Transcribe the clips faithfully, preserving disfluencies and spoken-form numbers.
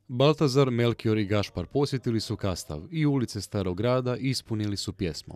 Baltazar, Melkior i Gašpar posjetili su Kastav i ulice Starog grada ispunili su pjesmom.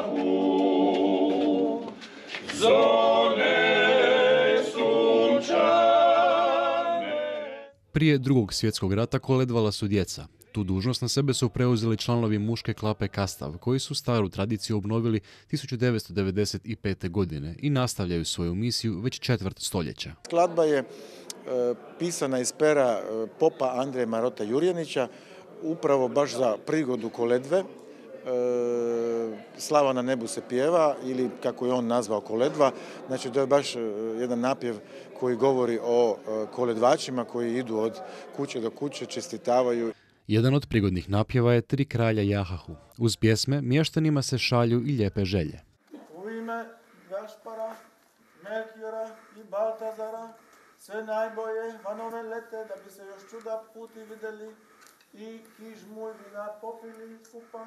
Prije drugog svjetskog rata koledvala su djeca. Tu dužnost na sebe su preuzeli članovi muške klape Kastav, koji su staru tradiciju obnovili tisuću devetsto devedeset pete. godine i nastavljaju svoju misiju već četvrt stoljeća. Skladba je e, pisana iz pera e, popa Andreja Marota Jurjanića, upravo baš za prigodu koledve. E, Slava na nebu se pjeva, ili kako je on nazvao koledva. Znači, to je baš jedan napjev koji govori o e, koledvačima koji idu od kuće do kuće, čestitavaju. Jedan od prigodnih napjeva je Tri kralja jahahu. Uz pjesme mještanima se šalju i lijepe želje. U ime Gašpara, Melkiora i Baltazara, sve najbolje vanove lete, da bi se još čuda puti vidjeli i kižmu i vina popili skupa.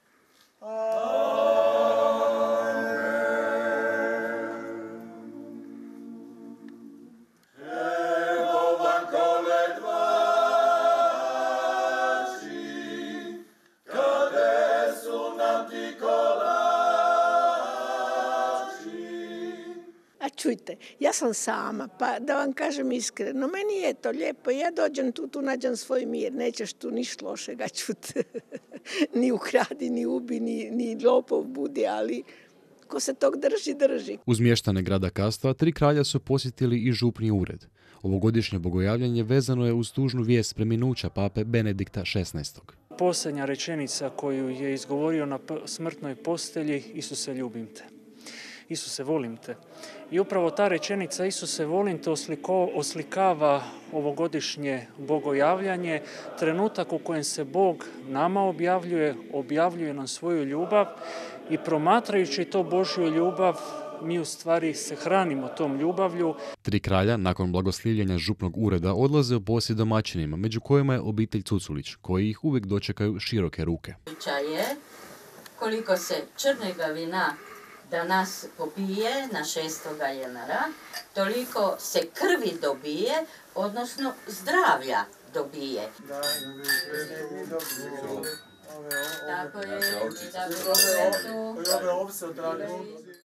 A čujte, ja sam sama, pa da vam kažem iskreno, meni je to lijepo, ja dođem tu, tu nađem svoj mir, nećeš tu niš lošega čuti, ni ukradi, ni ubi, ni, ni lopov budi, ali ko se tog drži, drži. Uz mještane grada Kastva, Tri kralja su posjetili i župni ured. Ovogodišnje bogojavljanje vezano je uz tužnu vijest preminuća pape Benedikta šesnaestog. Posljednja rečenica koju je izgovorio na smrtnoj postelji: Isuse, ljubim te. Isuse, volim te. I upravo ta rečenica Isuse, volim te osliko, oslikava ovogodišnje bogojavljanje, trenutak u kojem se Bog nama objavljuje, objavljuje nam svoju ljubav i promatrajući to Božju ljubav, mi u stvari se hranimo tom ljubavlju. Tri kralja, nakon blagoslivljenja župnog ureda, odlaze u posjet domaćinima, među kojima je obitelj Cuculić, koji ih uvijek dočekaju široke ruke. Je, koliko se crnega vina danas popije na šestoga januara, toliko se krvi dobije, odnosno zdravlja dobije. Tako je, tako je.